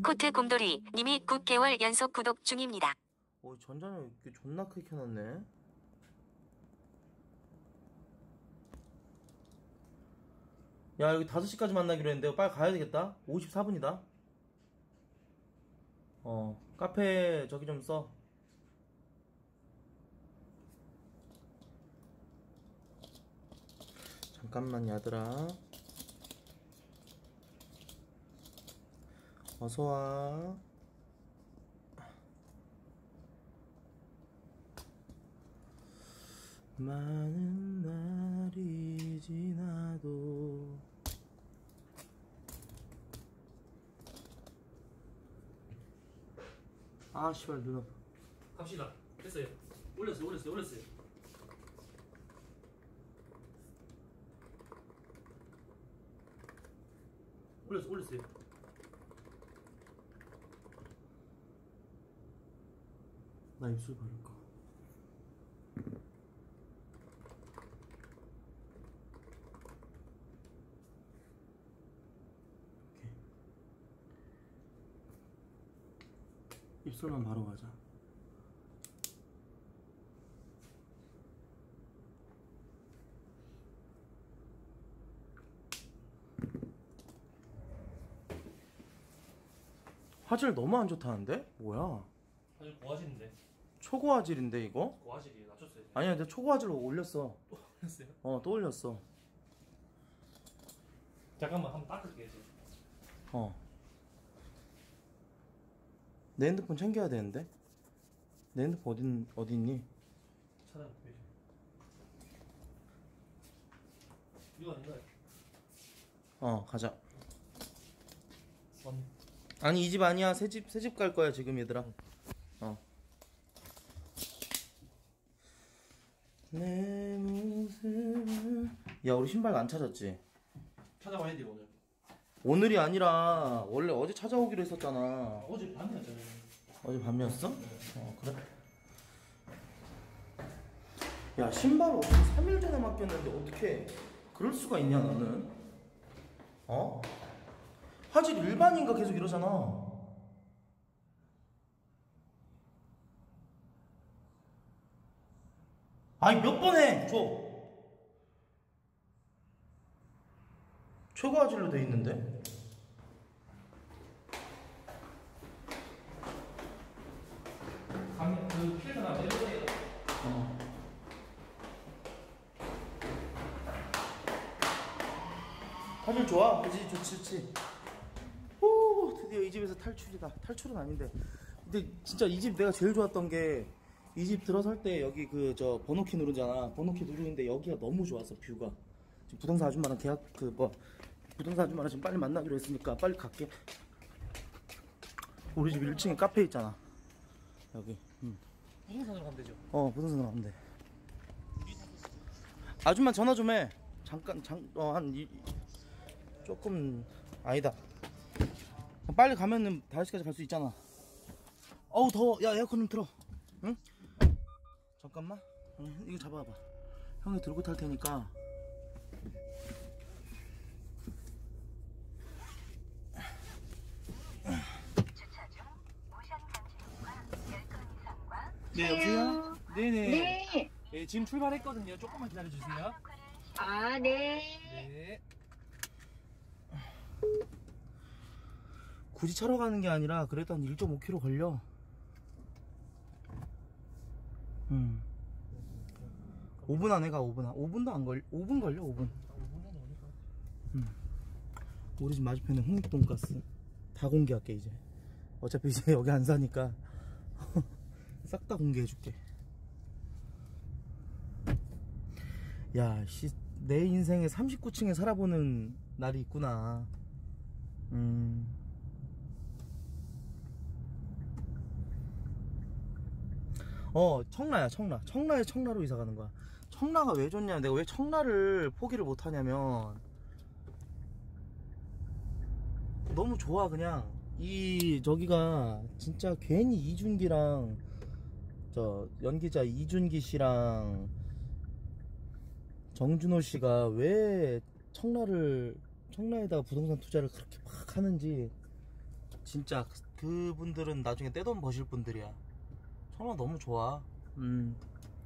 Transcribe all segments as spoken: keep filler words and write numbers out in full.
코트 곰돌이 님이 구 개월 연속 구독 중입니다. 어, 전자녀 이게 존나 크게 켜놨네. 야, 여기 다섯 시까지 만나기로 했는데 빨리 가야 되겠다. 오십사 분이다. 어, 카페 저기 좀 써. 잠깐만, 얘들아. 어서와. 많은 날이 지나도 아 씨발 눈 아파. 갑시다. 됐어요. 올렸어요 올렸어요 올렸어요. 올렸어 올렸어요. 나 입술 바를까? 오케이. 입술만 바로 가자. 화질 너무 안 좋다는데? 뭐야? 사실 고화질인데. 초고화질인데 이거? 고화질이 낮췄어요. 아니야, 근데 초고화질로 올렸어. 또 올렸어요? 어, 또 올렸어. 잠깐만 한번 닦을게요 지금. 어. 내 핸드폰 챙겨야 되는데? 내 핸드폰 어딘, 어디 있니? 찾아볼게요. 이거 아닌가요? 어, 가자. 맞네. 아니, 이 집 아니야. 새 집, 새 집 갈 거야, 지금 얘들아. 어. 내 모습을. 야, 우리 신발 안 찾았지? 찾아와야 돼요 오늘. 오늘이 아니라, 원래 어제 찾아오기로 했었잖아. 아, 어제 밤이었잖아요. 어제 밤이었어? 어, 그래? 야, 신발을 어떻게 삼 일 전에 맡겼는데 어떻게 그럴 수가 있냐, 너는? 어? 화질 일반인가 계속 이러잖아. 아니, 몇 번 해! 줘! 최고 화질로 돼 있는데? 강, 그 필터가 내려오네요. 어. 화질 좋아? 그지? 좋지, 좋지. 오, 드디어 이 집에서 탈출이다. 탈출은 아닌데. 근데 진짜 이 집 내가 제일 좋았던 게, 이 집 들어설 때 여기 그 저 번호키 누르잖아. 번호키 누르는데 여기가 너무 좋았어, 뷰가. 지금 부동산 아줌마랑 계약 그 뭐 부동산 아줌마랑 지금 빨리 만나기로 했으니까 빨리 갈게. 우리 집 일 층에 카페 있잖아. 여기. 응. 부동산으로 가면 되죠. 어, 부동산으로 가면 돼. 아줌마 전화 좀 해. 잠깐, 장, 어, 한, 이, 조금, 아니다. 빨리 가면은 다섯 시까지 갈 수 있잖아. 어우, 더워. 야, 에어컨 좀 틀어. 응? 잠깐만. 응, 이거 잡아봐. 형이 들고 탈 테니까. 네 여보세요? 네네. 네. 네 지금 출발했거든요. 조금만 기다려주세요. 아, 네. 네. 굳이 차로 가는 게 아니라, 그래도 한 일 점 오 킬로미터 걸려. 음. 오 분 안에 가, 오 분 안. 오 분도 안 걸, 오 분 걸려, 오 분. 음. 우리 집 맞은편에 홍익돈가스. 다 공개할게, 이제. 어차피 이제 여기 안 사니까. 싹 다 공개해줄게. 야, 씨, 내 인생에 삼십구 층에 살아보는 날이 있구나. 음. 어, 청라야, 청라. 청라에 청라로 이사 가는 거야. 청라가 왜 좋냐? 내가 왜 청라를 포기를 못 하냐면, 너무 좋아, 그냥. 이, 저기가, 진짜 괜히 이준기랑, 저, 연기자 이준기 씨랑, 정준호 씨가 왜 청라를, 청라에다가 부동산 투자를 그렇게 막 하는지, 진짜 그- 그분들은 나중에 떼돈 버실 분들이야. 청라 너무 좋아. 음.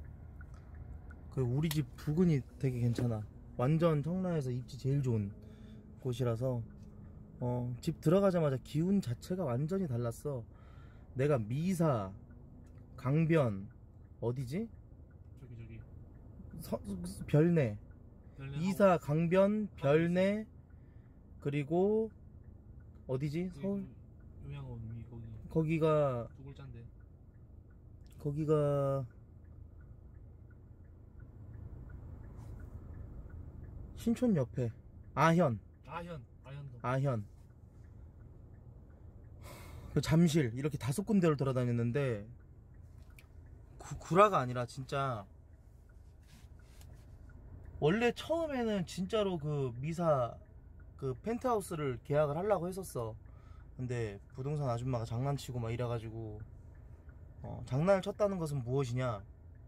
그 우리 집 부근이 되게 괜찮아. 완전 청라에서 입지 제일 좋은 곳이라서 어, 집 들어가자마자 기운 자체가 완전히 달랐어. 내가 미사, 강변, 어디지? 저기 저기. 서, 별내, 열네 이사, 강변, 별내, 그리고 어디지? 그 서울? 요양원 위 거기 거기가 두 글자인데. 거기가 신촌 옆에 아현, 아현 아현동. 아현, 그 잠실 이렇게 다섯 군데를 돌아다녔는데 구, 구라가 아니라 진짜 원래 처음에는 진짜로 그 미사 그 펜트하우스를 계약을 하려고 했었어. 근데 부동산 아줌마가 장난치고 막 이래가지고 어, 장난을 쳤다는 것은 무엇이냐,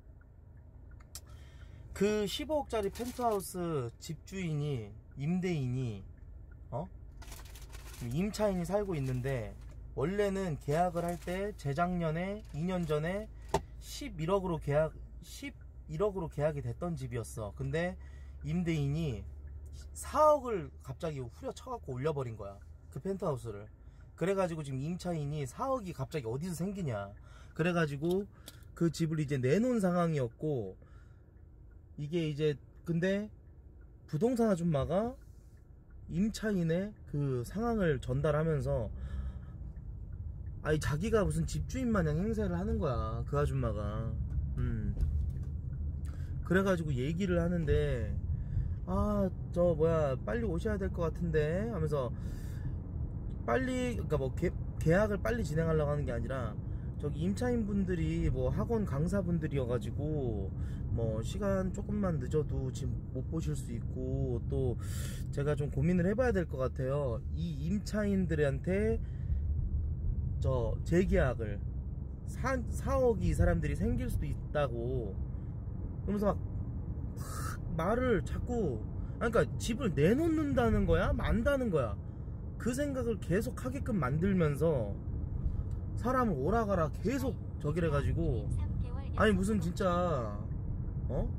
그 십오억짜리 펜트하우스 집주인이 임대인이 어? 임차인이 살고 있는데 원래는 계약을 할 때 재작년에 이 년 전에 십일억으로 계약 십일억으로 계약이 됐던 집이었어. 근데 임대인이 사억을 갑자기 후려쳐갖고 올려버린 거야, 그 펜트하우스를. 그래가지고 지금 임차인이 사억이 갑자기 어디서 생기냐, 그래가지고 그 집을 이제 내놓은 상황이었고, 이게 이제 근데 부동산 아줌마가 임차인의 그 상황을 전달하면서 아니 자기가 무슨 집주인 마냥 행세를 하는 거야, 그 아줌마가. 음. 그래가지고 얘기를 하는데 아 저 뭐야 빨리 오셔야 될 것 같은데 하면서 빨리, 그러니까 뭐 개, 계약을 빨리 진행하려고 하는 게 아니라 저기 임차인 분들이 뭐 학원 강사 분들이어가지고 뭐 시간 조금만 늦어도 지금 못 보실 수 있고, 또 제가 좀 고민을 해봐야 될 것 같아요. 이 임차인들한테 저 재계약을 사억이 이 사람들이 생길 수도 있다고 그러면서 막, 막 말을 자꾸, 그러니까 집을 내놓는다는 거야 만다는 거야, 그 생각을 계속 하게끔 만들면서 사람을 오라가라 계속 저기래 가지고, 아니 무슨 진짜 어?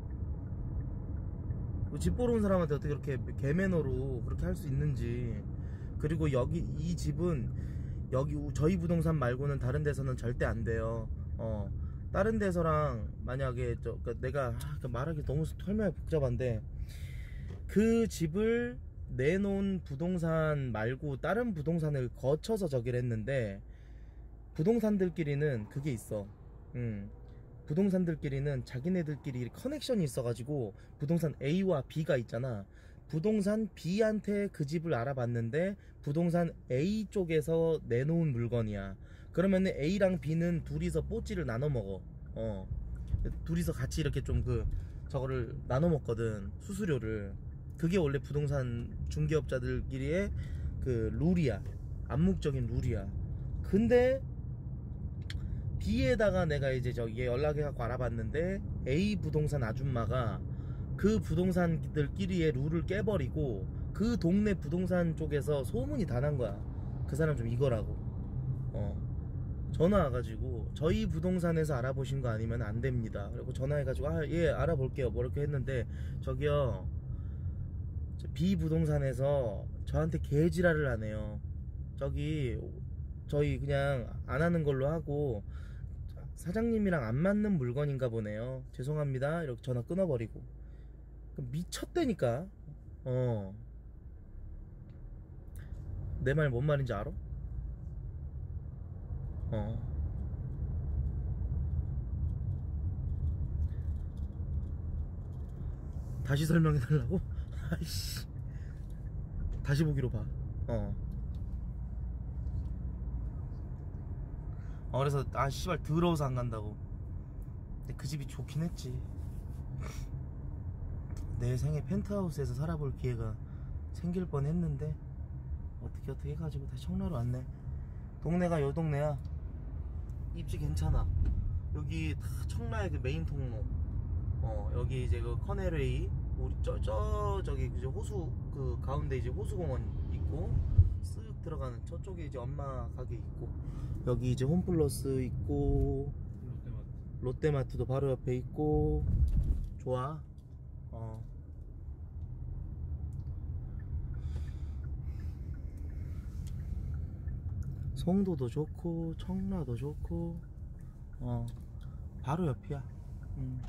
집 보러 온 사람한테 어떻게 그렇게 개매너로 그렇게 할 수 있는지. 그리고 여기 이 집은 여기 저희 부동산 말고는 다른 데서는 절대 안 돼요. 어, 다른 데서랑 만약에 저 그러니까 내가 아, 말하기 너무 설명이 복잡한데, 그 집을 내놓은 부동산 말고 다른 부동산을 거쳐서 저기를 했는데, 부동산들끼리는 그게 있어. 음, 부동산들끼리는 자기네들끼리 커넥션이 있어가지고 부동산 A와 B가 있잖아. 부동산 B한테 그 집을 알아봤는데 부동산 A 쪽에서 내놓은 물건이야. 그러면은 A랑 B는 둘이서 뽀찌를 나눠 먹어. 어, 둘이서 같이 이렇게 좀 그 저거를 나눠 먹거든, 수수료를. 그게 원래 부동산 중개업자들끼리의 그 룰이야, 암묵적인 룰이야. 근데 B에다가 내가 이제 저기에 연락해갖고 알아봤는데 A 부동산 아줌마가 그 부동산들끼리의 룰을 깨버리고 그 동네 부동산 쪽에서 소문이 다 난 거야, 그 사람 좀 이거라고. 어, 전화 와가지고 저희 부동산에서 알아보신 거 아니면 안 됩니다. 그리고 전화해가지고 아 예 알아볼게요 뭐 이렇게 했는데, 저기요 B 부동산에서 저한테 개지랄을 하네요. 저기 저희 그냥 안 하는 걸로 하고 사장님이랑 안 맞는 물건인가 보네요, 죄송합니다 이렇게 전화 끊어버리고. 미쳤다니까. 어, 내 말 뭔 말인지 알아? 어, 다시 설명해 달라고? 아이씨, 다시 보기로 봐. 어. 어, 그래서 아 씨발 더러워서 안 간다고. 근데 그 집이 좋긴 했지. 내 생에 펜트하우스에서 살아볼 기회가 생길 뻔 했는데 어떻게 어떻게 해가지고 다시 청라로 왔네. 동네가 요 동네야. 입지 괜찮아. 여기 다 청라의 그 메인 통로. 어, 여기 이제 그 커넬웨이, 우리 저, 저 저기 이제 호수 그 가운데 이제 호수공원 있고 쓱 들어가는 저쪽에 이제 엄마 가게 있고, 여기 이제 홈플러스 있고, 롯데마트. 롯데마트도 바로 옆에 있고. 좋아. 어. 송도도 좋고 청라도 좋고, 어 바로 옆이야. 음.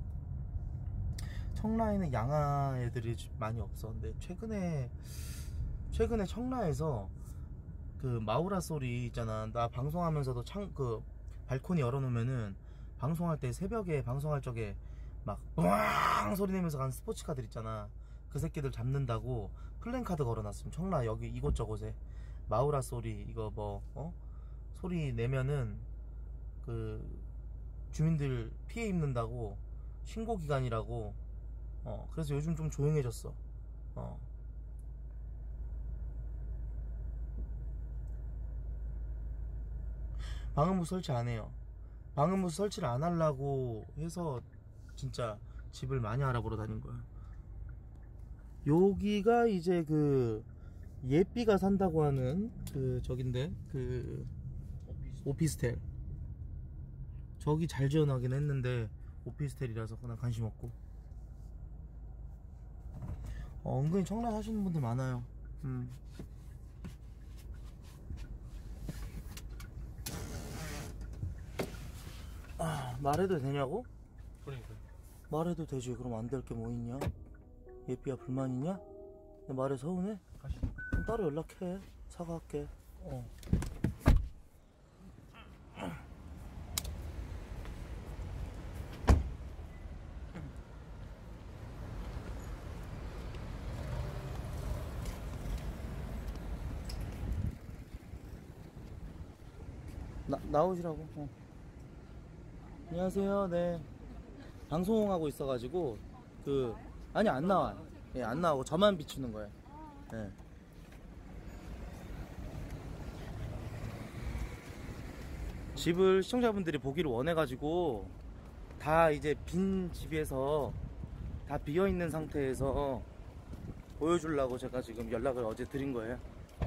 청라에는 양아 애들이 많이 없어. 근데 최근에 최근에 청라에서 그 마우라 소리 있잖아. 나 방송하면서도 창 그 발코니 열어놓으면은 방송할 때 새벽에 방송할 적에 막 으앙 소리 내면서 가는 스포츠카들 있잖아. 그 새끼들 잡는다고 플랜카드 걸어놨음. 청라 여기 이곳저곳에 마우라 소리 이거 뭐 어? 소리 내면은 그 주민들 피해 입는다고 신고 기간이라고. 어 그래서 요즘 좀 조용해졌어. 어 방음부 설치 안 해요. 방음부 설치를 안 하려고 해서 진짜 집을 많이 알아보러 다닌 거야. 여기가 이제 그 예삐가 산다고 하는 그 저긴데 그 오피스텔. 저기 잘 지어나긴 했는데 오피스텔이라서 그냥 관심 없고. 어, 은근히 청라 사시는 분들 많아요. 음. 아, 말해도 되냐고? 그러니까. 말해도 되지. 그럼 안 될 게 뭐 있냐? 예삐야 불만 있냐? 내 말해 서운해? 가시죠. 그럼 따로 연락해. 사과할게. 어. 나, 나오시라고. 어. 안녕하세요. 네. 방송하고 있어가지고 그 아니 안 나와요. 예, 안 나오고 저만 비추는 거예요. 예. 집을 시청자분들이 보기를 원해가지고 다 이제 빈 집에서 다 비어있는 상태에서 보여주려고 제가 지금 연락을 어제 드린 거예요.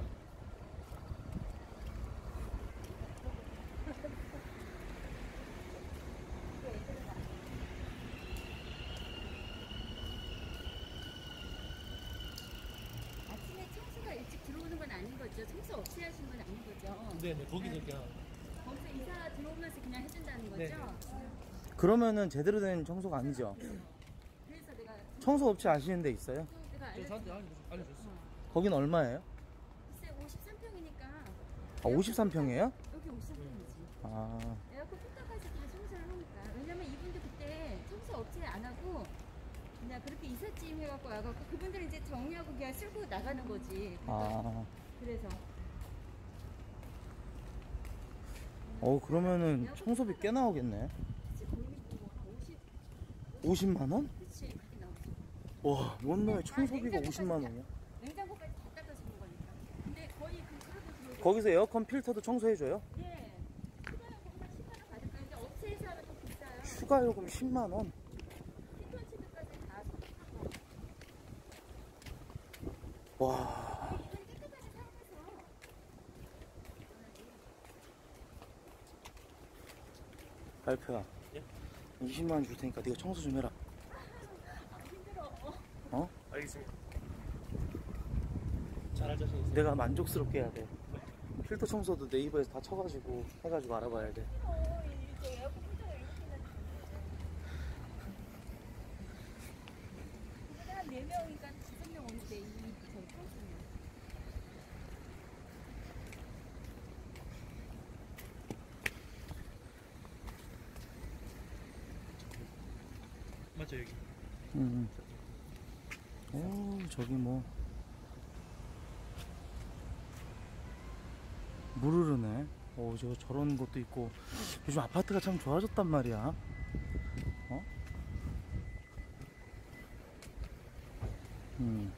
아침에 청소가 일찍 들어오는 건 아닌 거죠? 청소 없이 하신 건 아닌 거죠? 네네, 거기서 그냥. 거기서 이사 들어오면서 그냥 해준다는 거죠? 네. 그러면은 제대로 된 청소가 아니죠. 그래서 내가 청소 업체 아시는 데 있어요? 내가 저 알려줬 저한테 알려줬- 알려줬어요. 거긴 얼마예요? 글쎄 오십삼 평이니까 아, 오십삼 평이에요? 여기 오십삼 평이지. 아, 에어컨 필터까지 다 청소를 하니까. 왜냐면 이분도 그때 청소 업체 안 하고 그냥 그렇게 이삿짐 해갖고 와갖고 그분들은 이제 정리하고 그냥 쓸고 나가는 거지. 그러니까 아. 그래서 어, 그러면은 청소비 꽤 나오겠네. 그치 거의 뭐한 오십 오십만 원? 그치 그렇게 나오지. 와, 원나에 청소비가 냉장고까지 오십만 다- 원이야? 냉장고까지 다 닦아주는 거니까. 근데 거의 그 그래도 들어오고. 거기서 에어컨 필터도 청소해줘요? 네. 추가 요금만 십만 원 받을까요? 근데 업체에서 하면 더 비싸요. 추가 요금 십만 원? 피톤치드까지 다 하고. 와, 이건 깨끗하게 사용해서. 알페야. 예? 이십만 원 줄 테니까 네가 청소 좀 해라. 아, 힘들어. 어? 알겠습니다. 잘할 자신 있어요. 내가 만족스럽게 해야 돼. 필터 청소도 네이버에서 다 쳐가지고 해가지고 알아봐야 돼. 어, 이제 에어컨 필터가 이렇게 되는데. 근데 한 네 명이니까 다섯 명 오는데 이 저희 평수는. 맞죠, 여기. 음. 오, 저기 뭐 물 흐르네. 오, 저 저런 것도 있고. 요즘 아파트가 참 좋아졌단 말이야. 어? 음.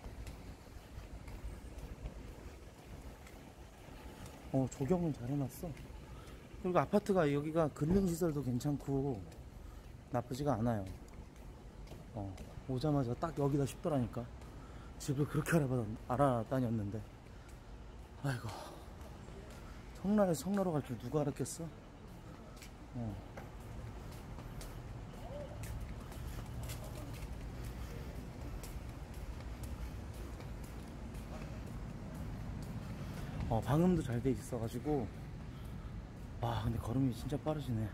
어, 조경은 잘 해놨어. 그리고 아파트가 여기가 근능시설도 괜찮고 나쁘지가 않아요. 어, 오자마자 딱 여기다 싶더라니까. 집을 그렇게 알아봐, 알아다녔는데. 아이고. 성남에서 성나로 갈 줄 누가 알았겠어? 어. 어, 방음도 잘 돼 있어가지고. 와, 근데 걸음이 진짜 빠르시네.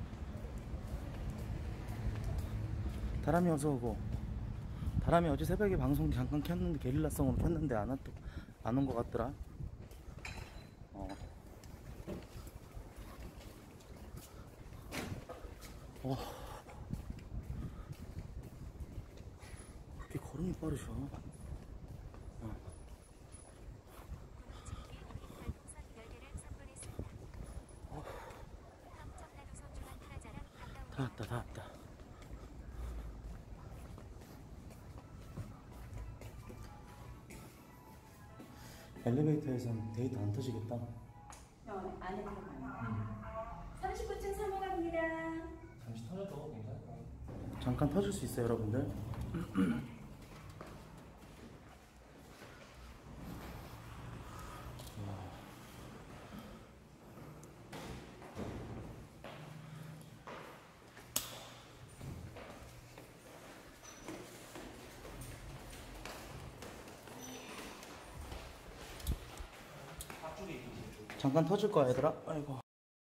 다람이 어서 오고. 다람이 어제 새벽에 방송 잠깐 켰는데, 게릴라성으로 켰는데 안 왔, 안 온 것 같더라. 어. 어. 그렇게 걸음이 빠르셔. 어. 다 왔다, 다 왔다. 엘리베이터에선 데이트 안 터지겠다. 어, 안에 들어가요. 삼십구 층 삼 호 갑니다. 잠시 터져도 괜찮을 것 같아요. 잠깐 터질 수 있어요, 여러분들. 잠깐 터질 거야, 얘들아. 아이고.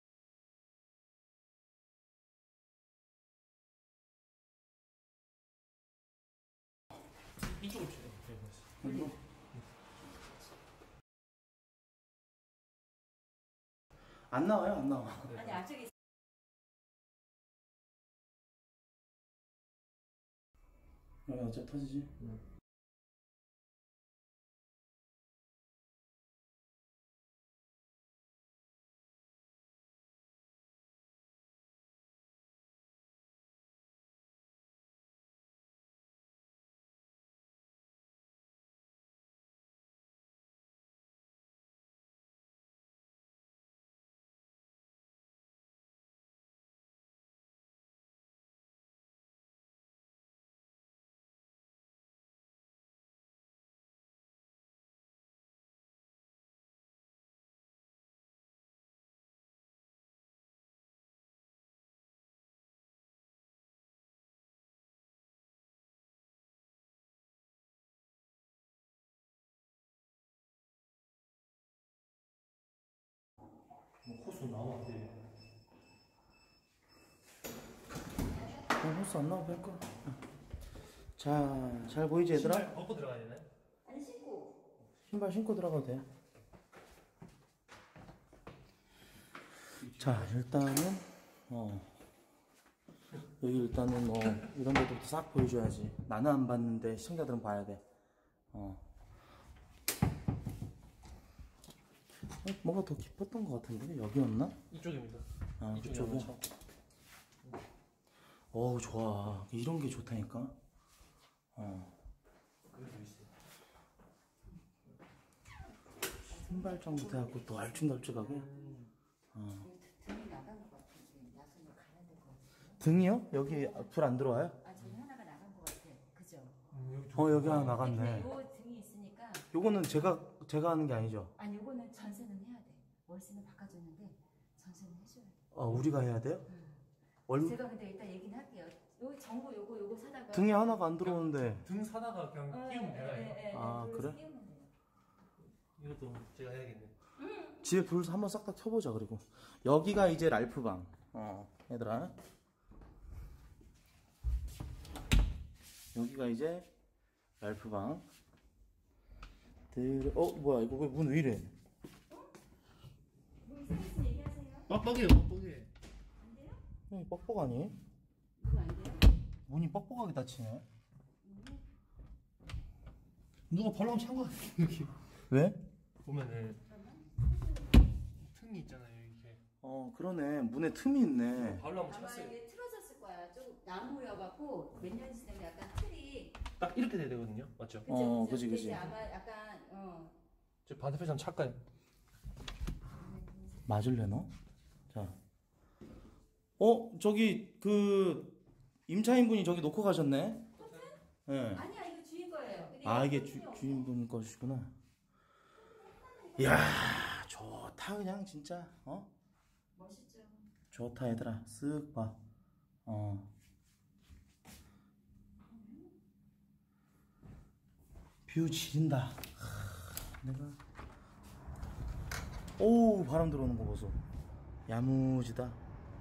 이쪽으로 주세요. 네, 맞습니다. 안 나와요, 안 나와. 아니 앞쪽에 여기 어차피 터지지? 뭐 호수 나오는데. 그럼 호스 안 나오고 뺄 거야. 자, 잘 보이지, 얘들아? 신발 벗고 들어가야 되나요? 아니 신고. 신발 신고 들어가도 돼. 자, 일단은, 어. 여기 일단은 뭐, 이런 데도 싹 보여줘야지. 나는 안 봤는데, 시청자들은 봐야 돼. 어. 어, 뭐가 더 깊었던 것 같은데? 여기였나? 이쪽입니다. 아, 이쪽이 그쪽이야? 아마 어우, 좋아. 이런 게 좋다니까? 어. 그래도 있어요. 신발장부터 해갖고 또 알쭉날쭉하게? 어. 등이 나간 것 같은데 나중에 가야 될 것 같아요. 등이요? 여기 불 안 들어와요? 아 저기 하나가 나간 것 같아. 그죠? 음, 여기 어, 여기 하나 근데 나갔네. 요 등이 있으니까 요거는 제가, 제가 하는 게 아니죠? 아니 요거는 전세는 해야 돼. 월세는 바꿔줬는데 전세는 해줘야 돼. 어, 우리가 해야 돼요? 얼, 제가 근데 일단 얘기는 할게요. 요 정보 요거 요거 사다가 등이 하나가 안 들어오는데. 등 사다가 그냥 어, 끼우면 예, 되나요? 예, 예, 아, 그래서 그래? 끼우면 돼요. 이것도 제가 해야겠네. 집에 불 한번 싹 다 켜보자, 그리고. 여기가 이제 랄프방. 어, 얘들아. 여기가 이제 랄프방. 들, 어, 뭐야, 이거 왜 문 왜 이래? 뭐 이상했으면 얘기하세요. 뻑뻑해요, 뻑뻑해. 안 돼요? 문이 뻑뻑하니? 이거 안 돼요? 문이 뻑뻑하게 닫히네. 누가 발랑 찬거 같아, 여기. 왜? 보면은 틈이 있잖아요, 이렇게. 어, 그러네. 문에 틈이 있네. 발로 한번 아마 찼어요. 이게 틀어졌을 거야. 좀 나무여갖고 몇 년 지나면 약간 틀이 딱 이렇게 돼야 되거든요, 맞죠? 그죠? 어, 그죠? 그지, 근데 그지. 이제 아마 약간 어 저 반대편 좀 찰까요? 맞을래나? 자. 어, 저기, 그, 임차인분이 저기 놓고 가셨네? 예. 네. 아니야 이거 주인 거예요. 근데 아, 이거 이게 틈이 주, 없어. 주인분 것이구나. 이야 좋다 그냥 진짜 어? 멋있죠. 좋다 얘들아 쓱 봐. 어. 뷰 지린다. 하, 내가 오 바람 들어오는 거 보소. 야무지다.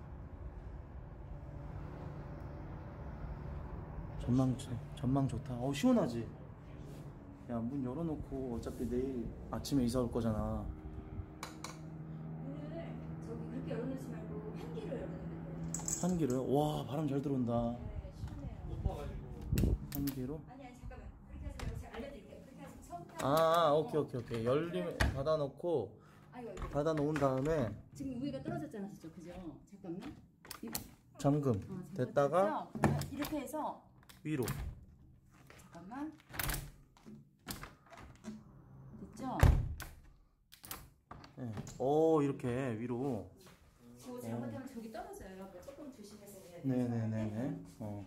전망 전망 좋다. 어 시원하지. 야 문 열어놓고 어차피 내일 아침에 이사 올 거잖아. 문을 저기 그렇게 열어놓지 말고 한기로 열어놓으면 돼요. 한기로요? 와 바람 잘 들어온다. 네, 시원해요. 높아가지고. 한기로? 아니 아니 잠깐만. 그렇게 하세요. 제가 알려드릴게요. 그렇게 하세요. 처음부터. 아, 아 오케이 오케이 오케이 열림 닫아놓고 아이고 이거. 닫아놓은 다음에 지금 위가 떨어졌잖아, 진짜 그죠? 잠깐만. 이- 잠금 어, 잠깐 됐다가 됐죠? 그러면 이렇게 해서 위로. 잠깐만. 됐죠? 예. 오 이렇게 위로. 그거 잘못하면 저기 떨어져요. 그러니까 조금 조심해서 해야 돼요. 네네네네. 어.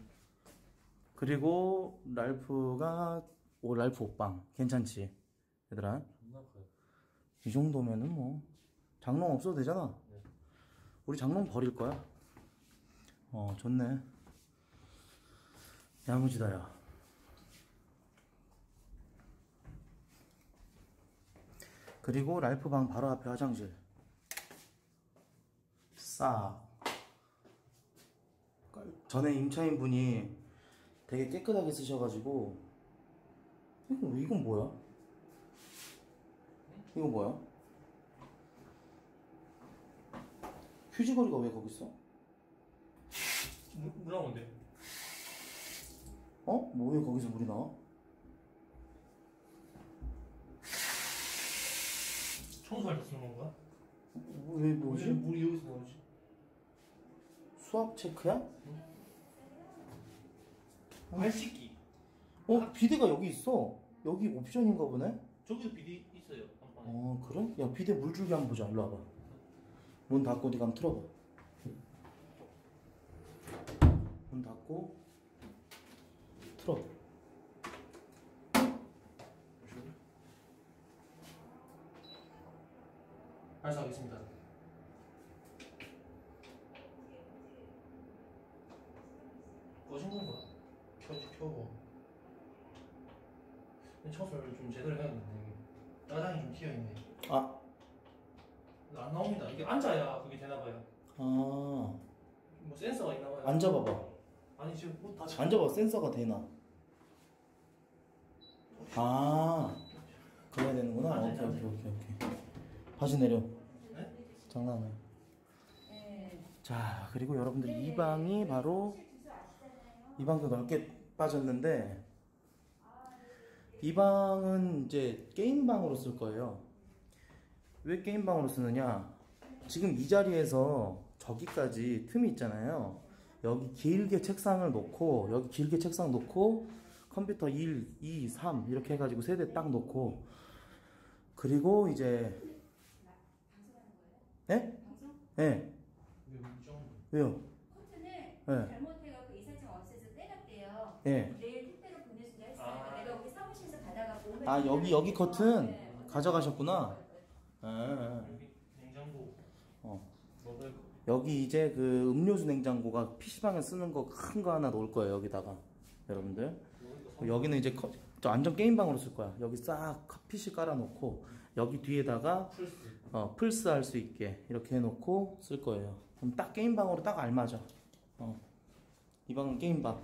그리고 랄프가 오 랄프 옷방 괜찮지 얘들아? 존나 커요. 이 정도면은 뭐 장롱 없어도 되잖아. 네. 우리 장롱 버릴 거야. 어 좋네. 야무지다 야. 그리고 랄프 방 바로 앞에 화장실 싹. 전에 임차인 분이 되게 깨끗하게 쓰셔가지고 이건, 이건 뭐야? 이거 뭐야? 휴지거리가 왜 거기 있어? 물, 물 나오는데? 어? 뭐 왜 거기서 물이 나와? 청소할 때 쓰는 건가? 뭐, 왜 왜 뭐지? 물이 여기서 나오지? 수압 체크야? 발 씻기. 어? 비데가 여기 있어. 여기 옵션인가 보네? 저기도 비디 있어요. 한 방에. 어 그래? 야 비데 물줄기 한번 보자. 일로 와봐. 문 닫고 네가 한번 틀어봐. 문 닫고 틀어. 발사하겠습니다. 꺼진 건가? 켜지 켜고. 근데 청소를 좀 제대로 해야겠네. 짜장이 좀 튀어있네. 아, 안 나옵니다. 이게 앉아야 그게 되나봐요. 아 뭐 센서가 있나봐요. 앉아봐봐. 아니 지금 뭐다 앉아봐. 센서가 되나? 아 그래야 되는구나. 앉아, 오케이 앉아. 오케이 오케이 오케이. 바지 내려. 네? 장난해. 네. 자 그리고 여러분들 이 방이 바로 이 방도 넓게 빠졌는데 이 방은 이제 게임방으로 쓸 거예요. 왜 게임방으로 쓰느냐? 지금 이 자리에서 저기까지 틈이 있잖아요. 여기 길게 책상을 놓고 여기 길게 책상 놓고 컴퓨터 일, 이, 삼 이렇게 해가지고 세대 딱 놓고 그리고 이제 네? 네. 왜 물정? 왜요? 커튼을 네. 잘못해갖고 이삿짐 없애서 떼갔대요. 네. 내일 택배로 보내준다 했어요. 아. 내가 우리 사무실에서 받아가고 오늘 아 여기 여기 커튼 네. 가져가셨구나. 아, 여기 냉장고 어. 먹을 거. 여기 이제 그 음료수 냉장고가 피시방에 쓰는 거 큰 거 하나 놓을 거예요 여기다가 여러분들. 먹을 거 여기는 이제 커, 저 완전 게임방으로 쓸 거야. 여기 싹 피시 깔아놓고 여기 뒤에다가 풀스. 어, 플스 할 수 있게 이렇게 해놓고 쓸 거예요. 그럼 딱 게임방으로 딱 알맞아. 어. 이 방은 게임방.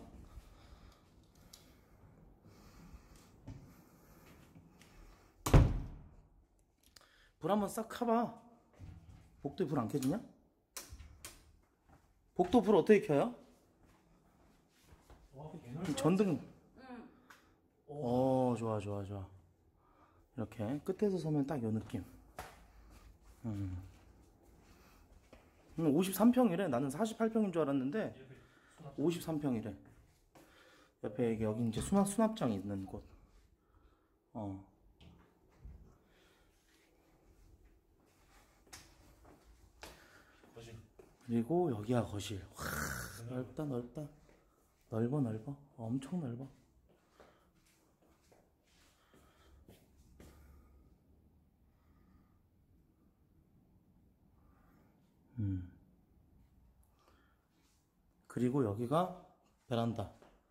불 한번 싹 켜봐. 복도에 불 안 켜지냐? 복도 불 어떻게 켜요? 와 개놀. 전등. 응. 어 좋아 좋아 좋아. 이렇게 끝에서 서면 딱 요 느낌. 음. 음, 오십삼 평이래. 나는 사십팔 평인 줄 알았는데 오십삼 평이래. 옆에 이게 여기 이제 수납 수납장 있는 곳. 어. 거실. 그리고 여기가 거실. 와, 넓다 넓다. 넓어 넓어. 엄청 넓어. 음. 그리고 여기가 베란다.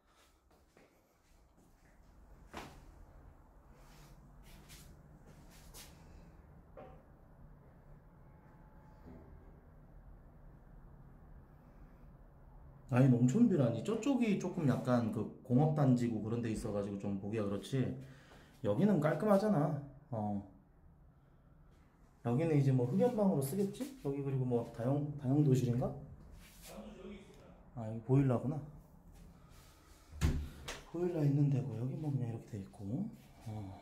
아니 농촌뷰라니 저쪽이 조금 약간 그 공업단지고 그런 데 있어가지고 좀 보기가 그렇지 여기는 깔끔하잖아. 어 여기는 이제 뭐 흡연방으로 쓰겠지? 여기 그리고 뭐 다용 다용도실인가? 아 여기 보일러구나. 보일러 있는 데고 여기 뭐 그냥 이렇게 돼 있고. 어.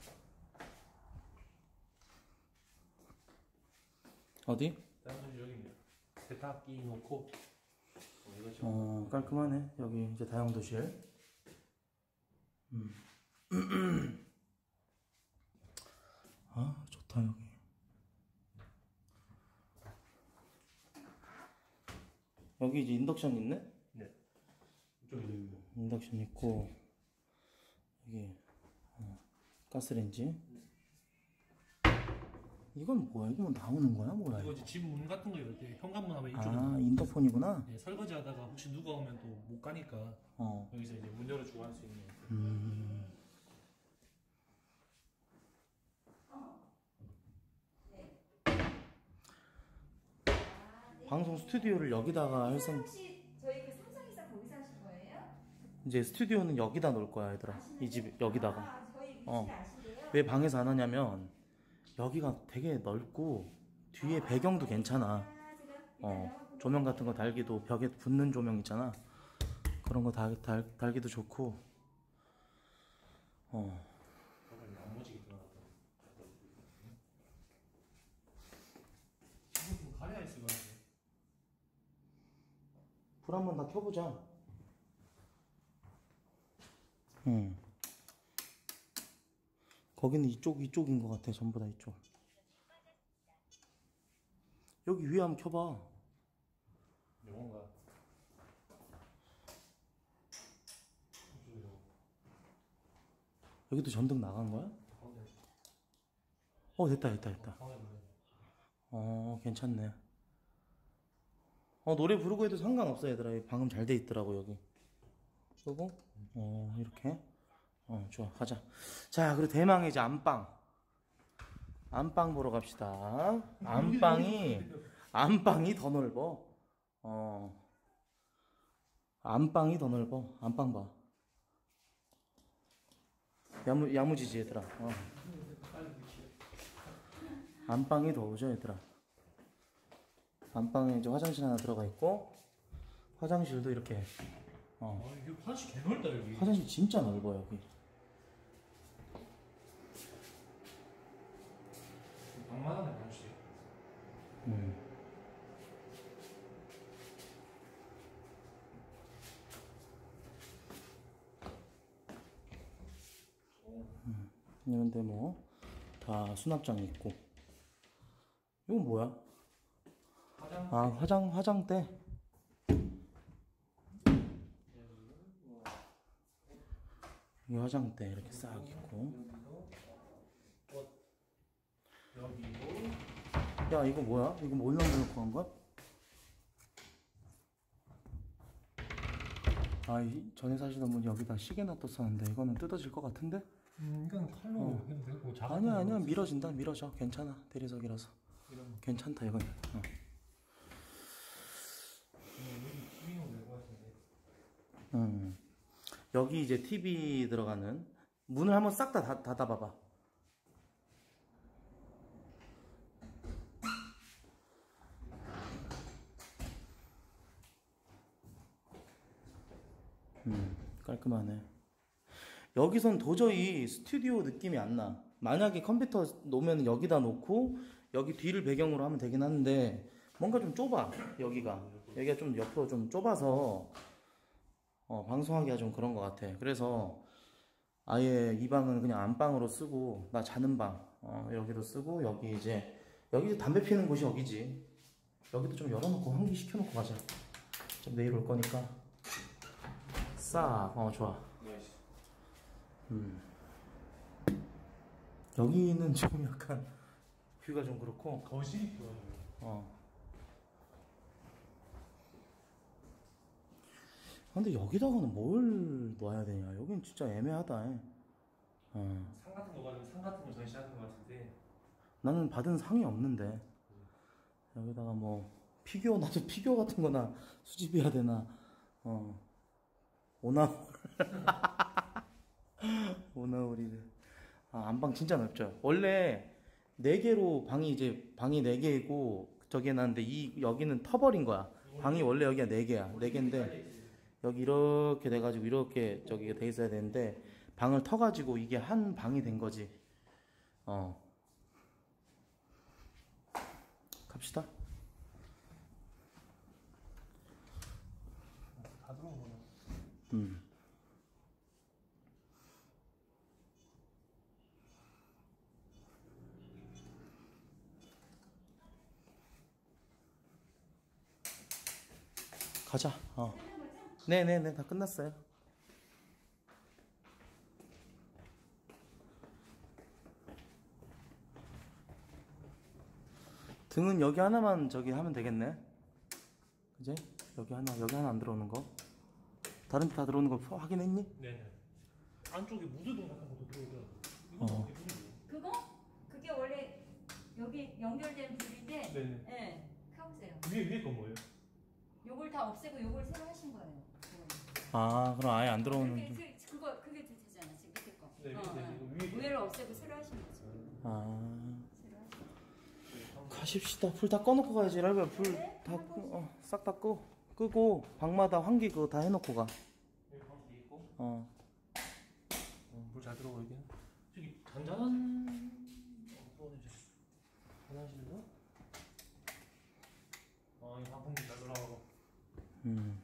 어디? 다용도실 여기입니다. 세탁기 놓고 어, 이거 지금 어 깔끔하네. 여기 이제 다용도실. 음. 아 좋다 여기. 여기 이제 인덕션 있네? 네. 이쪽에 음, 인덕션 있고 여기 어, 가스레인지. 이건 뭐야? 이거 뭐 나오는 거야? 뭐야? 이거 이거? 이제 집 문 같은 거 이렇게 현관문 하면 이쪽에 아 인터폰이구나. 네, 설거지하다가 혹시 누가 오면 또 못 가니까 어. 여기서 이제 문 열어주고 할 수 있는. 음. 방송 스튜디오를 여기다가 할 생. 혹시 저희 그 삼성이사 거기서 하신 거예요? 이제 스튜디오는 여기다 놓을 거야 얘들아. 이 집 여기다가. 아, 저희 위치를 어. 아시대요? 왜 방에서 안 하냐면 여기가 되게 넓고 뒤에 배경도 괜찮아. 아, 제가 일단 어 영화 조명 같은 거 달기도 벽에 붙는 조명 있잖아. 그런 거 달, 달, 달기도 좋고. 어 나머지게 들어갔다. 지금 좀 가려야 있을 것 같아. 불 한번 다 켜보자. 응. 거기는 이쪽 이쪽인 것 같아. 전부 다 이쪽. 여기 위에 한번 켜봐. 영어가. 여기도 전등 나간 거야? 어 됐다 됐다 됐다. 어 괜찮네. 어 노래 부르고 해도 상관없어 얘들아. 여기 방음 잘 돼 있더라고 여기. 그리고 어 이렇게 어 좋아 가자. 자 그리고 대망의 이제 안방. 안방 보러 갑시다. 안방이 안방이 더 넓어. 어 안방이 더 넓어. 안방 봐. 야무 야무지지 얘들아. 어. 안방이 더 오죠 얘들아. 안방에 이제 화장실 하나 들어가 있고 화장실도 이렇게. 어. 아 이게 화장실 개 넓다 여기. 화장실 진짜 넓어 여기. 방만하네 화장실. 음. 음. 이런데 뭐 다 수납장 있고. 이건 뭐야? 화장. 아 화장 화장대. 이 화장대 이렇게 싹 있고. 여기도. 야 이거 뭐야? 이거 뭐 올려놓고 한 거야? 아 이, 전에 사시던 분이 여기다 시계 놔뒀었는데 이거는 뜯어질 것 같은데? 음 이건 칼로 어. 해도 되고 작은 아니야 칼로 아니야 쓸 밀어진다 밀어져. 괜찮아 대리석이라서 이런 거. 괜찮다 이건. 어. 여기 티비용 내고 하시네. 음. 여기 이제 티비 들어가는 문을 한번 싹 다 닫아봐봐. 음, 깔끔하네. 여기선 도저히 스튜디오 느낌이 안 나. 만약에 컴퓨터 놓으면 여기다 놓고 여기 뒤를 배경으로 하면 되긴 하는데 뭔가 좀 좁아. 여기가 여기가 좀 옆으로 좀 좁아서 어, 방송하기가 좀 그런 것 같아. 그래서 아예 이 방은 그냥 안방으로 쓰고 나 자는 방 어, 여기로 쓰고 여기 이제 여기 담배 피는 곳이 여기지. 여기도 좀 열어놓고 환기 시켜놓고 가자. 좀 내일 올 거니까 싹. 어 좋아. 음. 여기는 좀 약간 뷰가 좀 그렇고 거실이 좋아요. 어 근데 여기다가는 뭘 놔야 되냐? 여긴 진짜 애매하다. 어. 상 같은 거 가지고 상 같은 거 전시하는 거 같은데. 나는 받은 상이 없는데 여기다가 뭐 피규어 나도 피규어 같은 거나 수집해야 되나? 어. 오나 오나우리를. 아, 안방 진짜 넓죠. 원래 네 개로 방이 이제 방이 네 개고 저기 해놨는데 이 여기는 터버린 거야. 방이 원래 여기가 네 개야. 네 개인데 여기 이렇게 돼가지고 이렇게 저기가 돼 있어야 되는데 방을 터가지고 이게 한 방이 된 거지. 어. 갑시다. 다 들어온 거네. 음. 가자. 어. 네네네, 다 끝났어요. 등은 여기 하나만 저기 하면 되겠네. 그지? 여기 하나, 여기 하나 안 들어오는 거. 다른 데 다 들어오는 거 확인했니? 네네. 안쪽에 무드등 같은 것도 들어오더라고. 이거 어. 어떻게 무드등? 그거? 그게 원래 여기 연결된 불인데 네네. 예, 켜보세요. 위에 위에 건 뭐예요? 요걸 다 없애고 요걸 새로 하신 거예요. 아, 그럼 아예 안 들어오는. 그게, 그, 그거, 그게 되잖아, 지금 밑에 거. 네, 어, 밑에 어. 이거 위에 거. 위에를 없애고 새로 하신 거지. 아. 새로 하신 거. 가십시다. 불 다 꺼놓고 가야지. 랄바 네, 불다 어, 싹 다 끄, 끄고 방마다 환기 그거 다 해놓고 가. 여기 방도 있고. 어. 어, 물 잘 들어오고 여기는. 저기 잔잔한. 어, 또 어디지? 화장실인가? 어, 이 방풍기 잘 돌아가고. 음.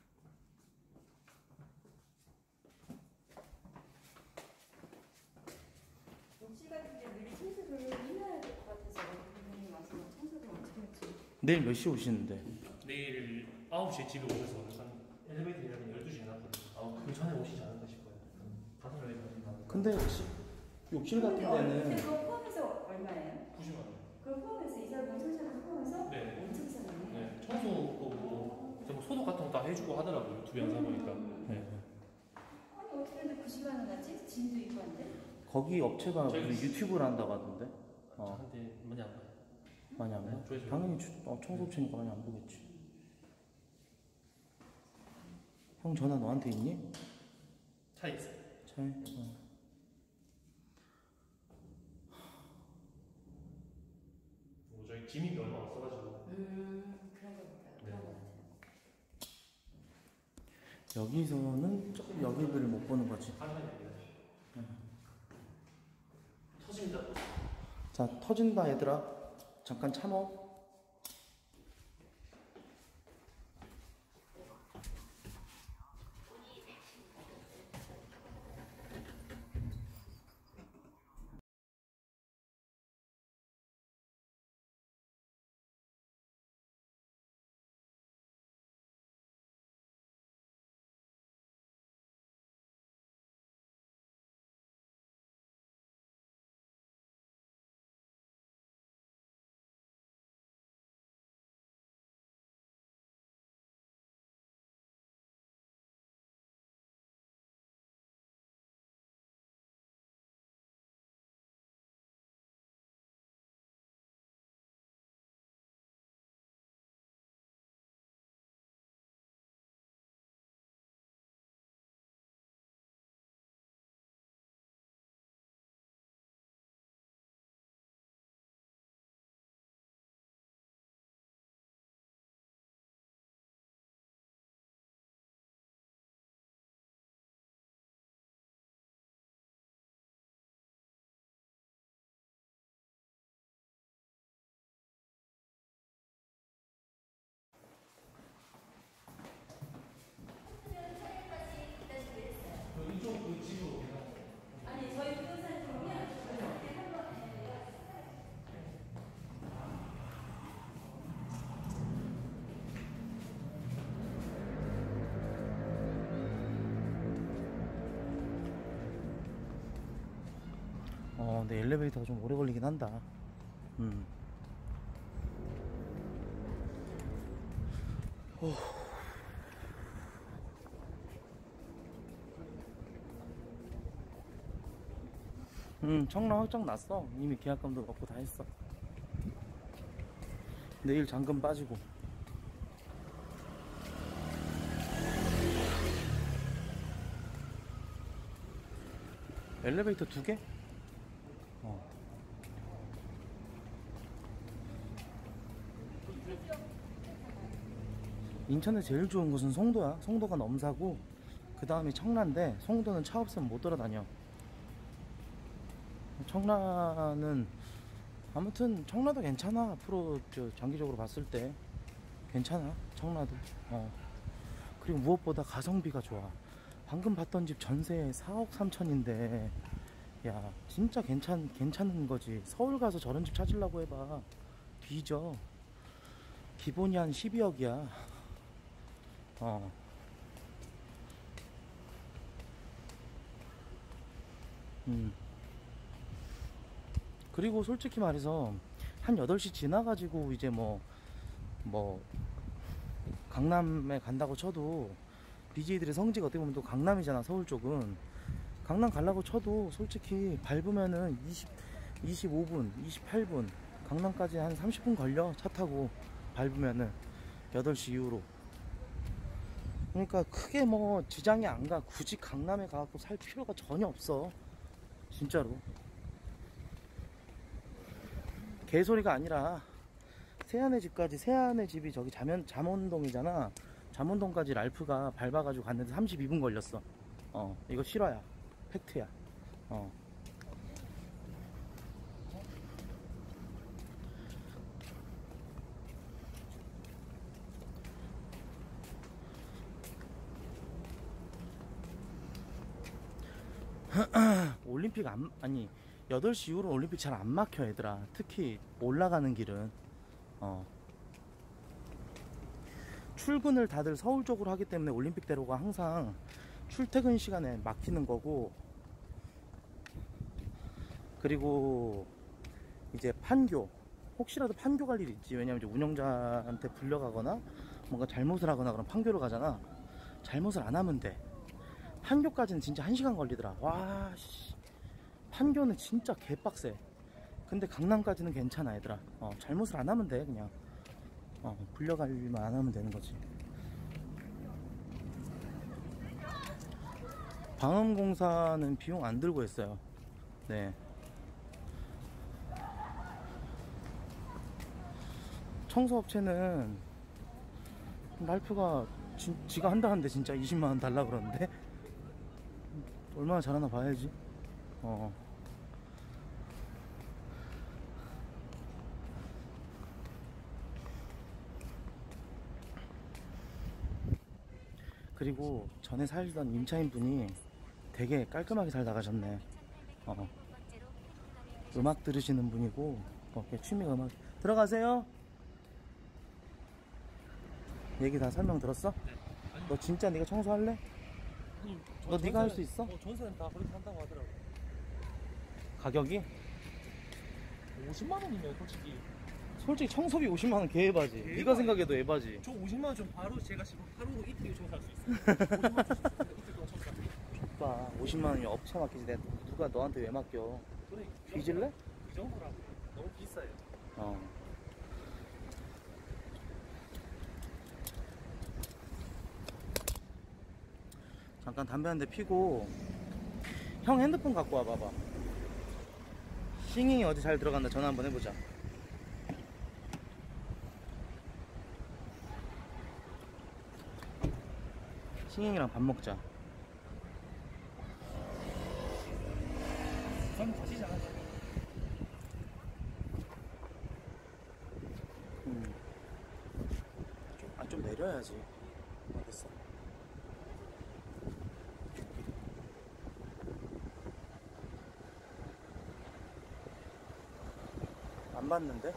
욕실 같은 데 미리 청소를 해놔야 될 것 같아서 분명히 와서 청소를 어떻게 할지. 내일 몇 시 오시는데? 내일 아홉 시에 집에 오셔서 약간 엘리베이터 예약은 열두 시에 해놨거든요. 아, 그 전에 오시지 않을까 싶어요. 다섯 명이 가신다는. 근데 시- 욕실 같은 근데 데는 그거 포함해서 얼마예요? 구십만 원. 그거 포함해서 이사비 청소를 포함해서? 네. 엄청 싸네. 네, 청소도 뭐, 이제 뭐 소독 같은 거 다 해주고 하더라고요. 두 명사 보니까. 네. 아니 어떻게 근데 구십만 원 나지? 짐도 있고 한데? 거기 업체가 저희- 무슨 유튜브를 한다고 하던데? 어. 저한테 많이 안 봐요. 많이 안 봐? 네, 조회수. 당연히 주- 어, 청소업체니까 많이 안 보겠지. 형 전화 너한테 있니? 차에 있어요. 차에? 어. 뭐 저희 짐이 얼마 없어가지고. 음 그런 거 같아요. 그런 거 같아요. 여기서는 조금 여기를 못 보는 거지. 하면 됩니다. 터집니다. 또. 자, 터진다 얘들아. 잠깐 참어. 아니 저희 부동산 보면 어, 근데 엘리베이터가 좀 오래 걸리긴 한다. 음. 어. 응, 청라 확정 났어. 이미 계약금도 넣고 다 했어. 내일 잔금 빠지고. 엘리베이터 두 개? 어. 인천에 제일 좋은 곳은 송도야. 송도가 넘사고 그 다음이 청라인데 송도는 차 없으면 못 돌아다녀. 청라는 아무튼 청라도 괜찮아. 앞으로 저 장기적으로 봤을 때 괜찮아. 청라도. 어. 그리고 무엇보다 가성비가 좋아. 방금 봤던 집 전세 사억 삼천인데 야 진짜 괜찮 괜찮은 거지. 서울 가서 저런 집 찾으려고 해봐 뒤져. 기본이 한 십이억이야. 어. 음. 그리고 솔직히 말해서 한 여덟 시 지나가지고 이제 뭐 뭐 강남에 간다고 쳐도 비제이들의 성지가 어떻게 보면 또 강남이잖아. 서울 쪽은 강남 가려고 쳐도 솔직히 밟으면은 이십, 이십오 분 이십팔 분 강남까지 한 삼십 분 걸려. 차 타고 밟으면은 여덟 시 이후로. 그러니까 크게 뭐 지장이 안 가. 굳이 강남에 가갖고 살 필요가 전혀 없어 진짜로. 개소리가 아니라 세안의 집까지, 세안의 집이 저기 잠원, 잠원동이잖아. 잠원동까지 랄프가 밟아가지고 갔는데 삼십이 분 걸렸어. 어, 이거 실화야. 팩트야. 어. 올림픽 안, 아니 여덟 시 이후로 올림픽 잘 안 막혀 얘들아. 특히 올라가는 길은. 어. 출근을 다들 서울 쪽으로 하기 때문에 올림픽대로가 항상 출퇴근 시간에 막히는 거고. 그리고 이제 판교, 혹시라도 판교 갈 일이 있지. 왜냐면 이제 운영자한테 불려가거나 뭔가 잘못을 하거나 그럼 판교로 가잖아. 잘못을 안 하면 돼. 판교까지는 진짜 한 시간 걸리더라. 와 씨. 판교는 진짜 개빡세. 근데 강남까지는 괜찮아 얘들아. 어, 잘못을 안 하면 돼 그냥. 어, 불려갈 일만 안 하면 되는 거지. 방음공사는 비용 안 들고 했어요. 네. 청소업체는 랄프가 지, 지가 한다는데 진짜 이십만 원 달라 그러는데 얼마나 잘하나 봐야지. 어. 그리고 전에 살던 임차인 분이 되게 깔끔하게 잘 나가셨네. 어. 음악 들으시는 분이고, 어, 취미가 음악. 들어가세요. 얘기 다 설명 들었어? 네. 아니, 너 진짜 네가 청소할래? 아니, 너 네가 할 수 있어? 어, 전세는 다 그렇게 한다고 하더라고. 가격이? 오십만 원이면 솔직히 솔직히 청소비 오십만 원 개에바지. 개에바지. 네가 생각해도 에바지. 저 오십만 원 좀 바로 제가 지금 하루로 이틀 청소할 수 있어요. 오십만 원 주시면 이틀 동안 청소할 수 있어요. 오빠 오십만 원이 업체 맡기지. 내가 누가 너한테 왜 맡겨? 그래, 이 뒤질래? 이 정도라고. 너무 비싸요. 어. 잠깐 담배 한 대 피고. 형 핸드폰 갖고 와 봐봐. 싱잉이 어디 잘 들어간다. 전화 한번 해보자. 싱잉이랑 밥 먹자. 전 가시지 않아요. 음. 좀, 아, 좀 내려야지. 알겠어. 안 받는데?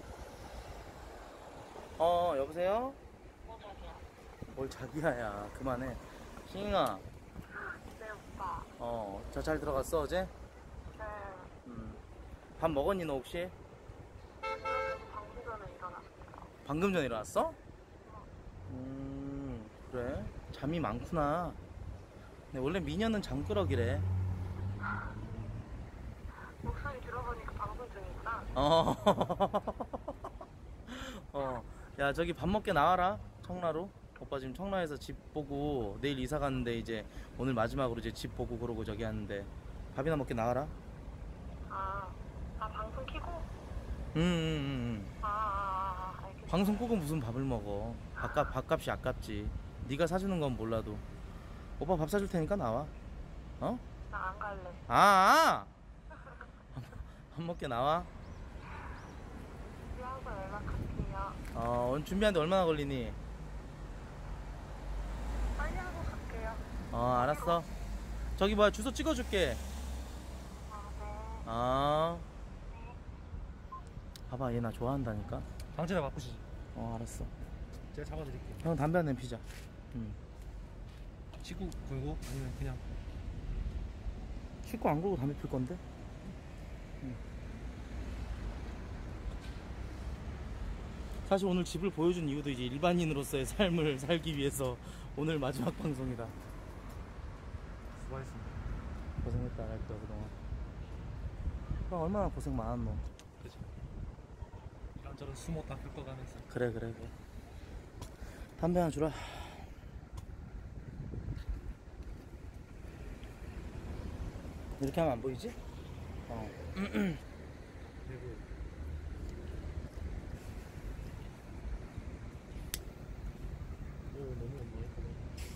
어, 여보세요? 뭘 자기야야. 그만해. 싱잉아. 네, 오빠. 어, 저 잘 들어갔어, 어제? 네. 음. 밥 먹었니, 너 혹시? 방금 전에 일어났어요. 방금 전에 일어났어? 음, 그래? 잠이 많구나. 근데 원래 미녀는 잠꾸러기래. 목소리 들어보니까 방송 중이구나. 어. 어. 야, 저기 밥 먹게 나와라. 청라로. 오빠 지금 청라에서 집 보고 내일 이사 가는데 이제 오늘 마지막으로 이제 집 보고 그러고 저기 하는데 밥이나 먹게 나와라. 아, 아 방송 키고? 응, 응, 응. 아, 아, 아 알겠어. 방송 끄고 무슨 밥을 먹어. 밥값, 밥값이 아깝지. 네가 사주는 건 몰라도. 오빠 밥 사줄 테니까 나와. 어? 나 안 갈래. 아! 아! 밥 먹게 나와. 준비하고 연락할게요. 어, 오늘 준비하는데 얼마나 걸리니? 빨리 하고 갈게요. 어, 알았어. 저기 뭐야, 주소 찍어줄게. 아, 네. 아. 봐봐, 얘 나 좋아한다니까. 당신이 바꾸시지. 어, 알았어. 제가 잡아드릴게요. 형 담배 한 대 피자. 응. 식구 걸고 아니면 그냥 씻고 안 걸고 담배 필 건데? 응. 사실 오늘 집을 보여준 이유도 이제 일반인으로서의 삶을 살기 위해서 오늘 마지막 방송이다. 수고하셨습니다. 고생했다, 알다 그동안. 형 얼마나 고생 많았노. 그죠. 이런저런 수모 다 겪어가면서. 그래, 그래, 그래. 담배 하나 주라. 이렇게 하면 안 보이지? 어. 그리고 오 너무 엄마했거든.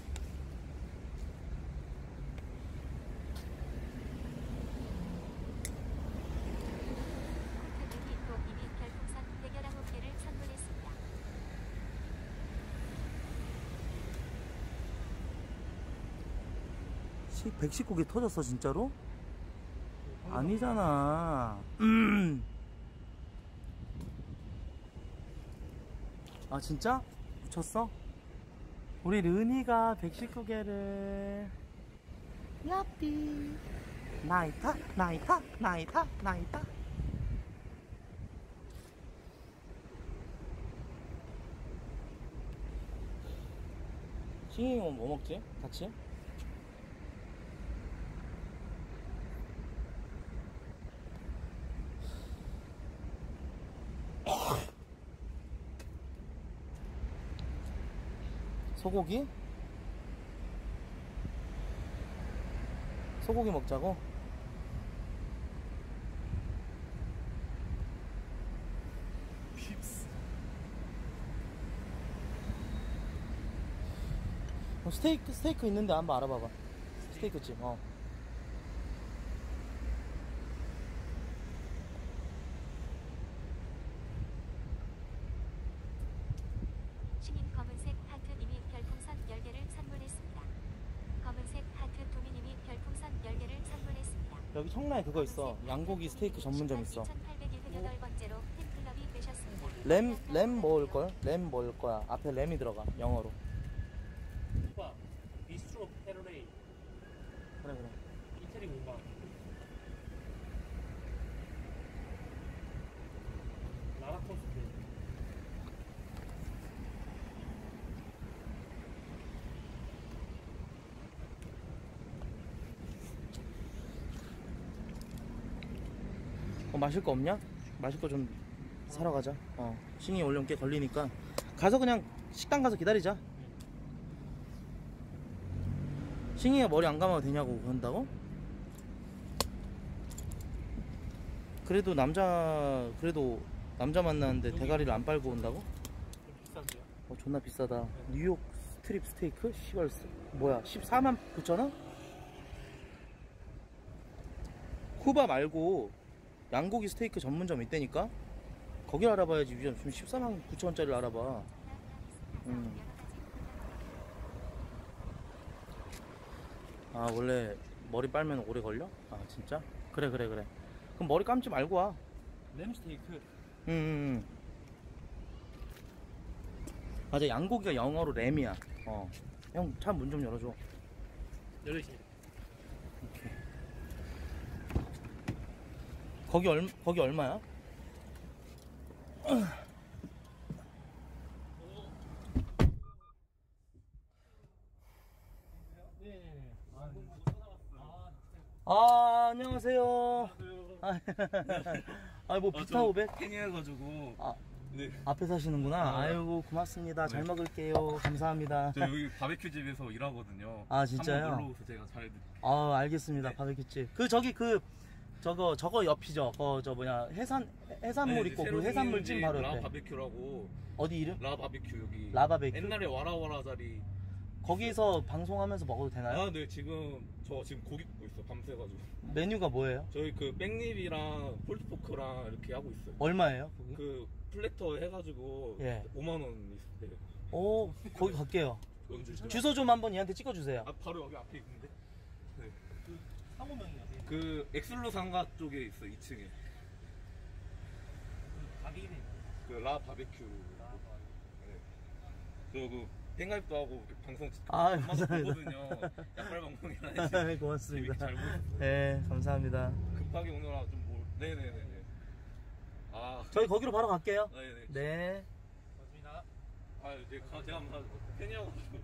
코트님이 또 이미 별풍선 백십구 개를 선물했습니다. 백십구 개 터졌어 진짜로? 아니잖아. 음. 아 진짜? 붙였어? 우리 르니가 백십구 개를 야삐 나이타 나이타 나이타 나이타. 싱이 뭐 먹지? 같이? 소고기? 소고기 먹자고? 핍스. 어, 스테이크, 스테이크 있는데 한번 알아봐봐. 스테이크집, 어. 신인 검은색 하트님이 별풍선 열 개를 선물했습니다. 검은색 하트 도미님이 별풍선 열 개를 선물했습니다. 여기 청라에 그거 있어. 양고기 스테이크 전문점 있어. 이천팔백칠십팔 번째로 팬클럽이 되셨습니다. 램, 램 먹을걸? 램 먹을 거야. 앞에 램이 들어가. 영어로. 오빠 비스트로 페르레이 그래, 그래. 이태리 문방. 라라코스트. 어, 마실 거 없냐? 마실 거 좀 사러 가자. 어. 싱이 올려면 꽤 걸리니까. 가서 그냥 식당 가서 기다리자. 싱이가 머리 안 감아도 되냐고 그런다고? 그래도 남자, 그래도 남자 만나는데 대가리를 안 빨고 온다고? 좀 비싼데요? 어, 존나 비싸다. 뉴욕 스트립 스테이크? 시발, 뭐야, 십사만 구천 원? 쿠바 말고 양고기 스테이크 전문점 있다니까? 거기 알아봐야지. 지금 십사만 구천 원짜리를 알아봐. 음. 아, 원래 머리 빨면 오래 걸려? 아, 진짜? 그래, 그래, 그래. 그럼 머리 감지 말고 와. 램스테이크. 응, 응, 응. 맞아, 양고기가 영어로 램이야. 어. 형, 차 문 좀 열어줘. 열려있습니다. 오케이. 거기 얼, 거기 얼마야? 네네네. 아, 못 찾아봤어요. 아, 아, 안녕하세요. 안녕하세요. 아, 뭐 비타 오백? 팬이어가지고. 아, 네. 앞에 사시는구나. 아, 아이고, 고맙습니다. 잘 네. 먹을게요. 감사합니다. 저 여기 바베큐 집에서 일하거든요. 아, 진짜요? 한번 놀러 오세요. 제가 잘해드릴게요. 아, 알겠습니다. 네. 바베큐집. 그 저기 그 저거 저거 옆이죠. 어, 저 뭐냐 해산 해산물 있고 그 해산물 찜 바로 라 옆에. 바베큐라고. 어디 이름? 라 바베큐 여기. 라 바베큐? 옛날에 와라와라 자리. 거기서 방송하면서 먹어도 되나요? 아, 네. 지금 저 지금 고기 굽고 있어. 밤새가지고. 메뉴가 뭐예요? 저희 그 백립이랑 폴드포크랑 이렇게 하고 있어요. 얼마예요? 거기? 그 플래터 해가지고 예. 오만 원 있어요. 오, 거기 갈게요. 주소 좀 한번 얘한테 찍어주세요. 아, 바로 여기 앞에 있는데. 네. 상호명이야. 그 엑슬로 상가 쪽에 있어. 이 층에. 가게 이름. 그 라 바베큐. 네. 저그 팬가입도 하고 방송 아, 엄마도 감사합니다. 보거든요. 약발 방송이라 고맙습니다. 재밌게 잘 보셨어요. 네, 감사합니다. 급하게 오느라 좀 뭐. 네네네네. 아. 저희 거기로 바로 갈게요. 네네. 네. 고맙습니다. 아, 네, 가- 제가 한번 팬이어가지고.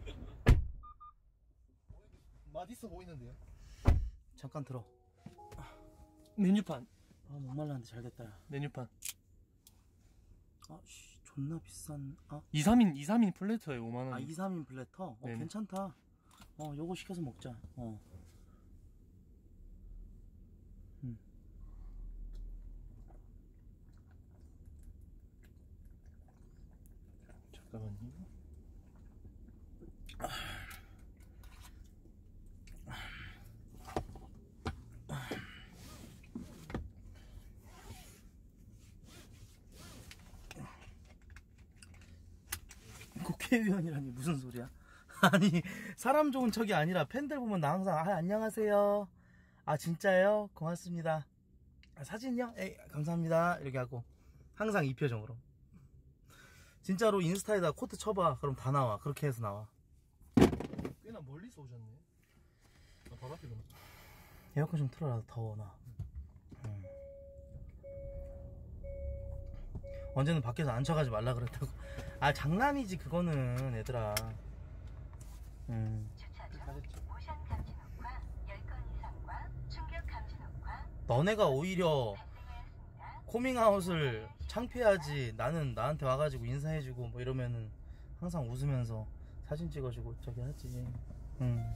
맛있어 보이는데요? 잠깐 들어. 메뉴판. 아, 목말랐는데 잘 됐다. 야. 메뉴판. 아, 씨, 존나 비싼. 아, 이, 삼인 이, 삼인 플래터에 오만 원. 아 이, 삼인 플래터? 어, 네네. 괜찮다. 어, 요거 시켜서 먹자. 어. 음. 잠깐만요. 국회의원이라니 무슨 소리야? 아니, 사람 좋은 척이 아니라 팬들 보면 나 항상 아, 안녕하세요. 아, 진짜요? 고맙습니다. 아, 사진이요? 에이, 감사합니다. 이렇게 하고 항상 이 표정으로. 진짜로 인스타에다 코트 쳐봐. 그럼 다 나와. 그렇게 해서 나와. 꽤나 멀리서 오셨네. 아, 바로 앞에 는 에어컨 좀 틀어라. 더워 나. 음. 언제는 밖에서 앉혀가지 말라 그랬다고. 아, 장난이지 그거는 얘들아. 음. 주차 중 모션 감지 녹화 열 건 이상과 충격 감지 녹화 너네가 오히려 발생하였습니다. 코밍아웃을 창피하지. 나는 나한테 와가지고 인사해주고 뭐 이러면은 항상 웃으면서 사진 찍어주고 저기 하지. 음.